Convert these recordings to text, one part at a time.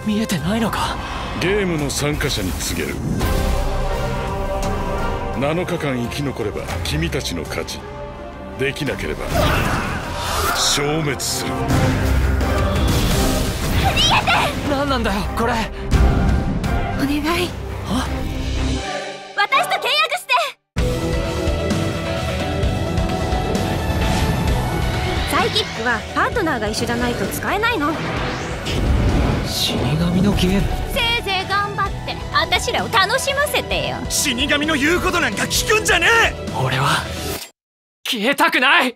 見えてないのか。 ゲームの参加者に告げる。7日間生き残れば君たちの勝ち。できなければ消滅する。 逃げて。 何なんだよこれ。 お願い。 は？ 私と契約して。サイキックはパートナーが一緒じゃないと使えないの。 死神のゲーム。 せいぜい頑張って私らを楽しませてよ。 死神の言うことなんか聞くんじゃねえ。 俺は消えたくない。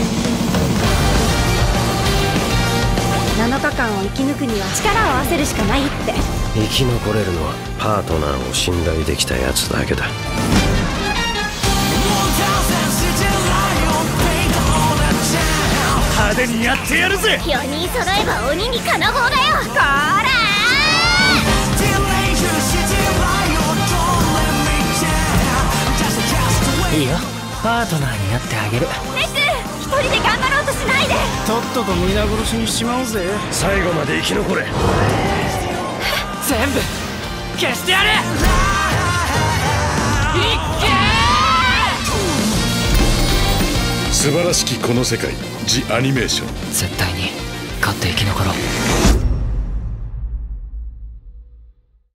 7日間を生き抜くには力を合わせるしかないって。 生き残れるのはパートナーを信頼できたやつだけだ。 派手にやってやるぜ。 4人揃えば鬼に金棒だよ。こらいいよ、パートナーになってあげる。 ネク、一人で頑張ろうとしないで。 とっとと皆殺しにしちまおうぜ。 最後まで生き残れ。 全部消してやる。いっけー。 素晴らしきこの世界、ジ・アニメーション。 絶対に勝って生き残ろう。